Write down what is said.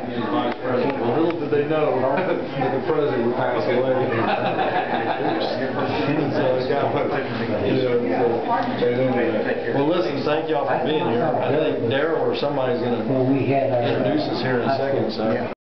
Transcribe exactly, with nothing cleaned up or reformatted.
the vice president. Well, little did they know that the president would pass away. So it's got you know, so, anyway. Well, listen, thank y'all for being here. I think Daryl or somebody's going to introduce us here in a second. So.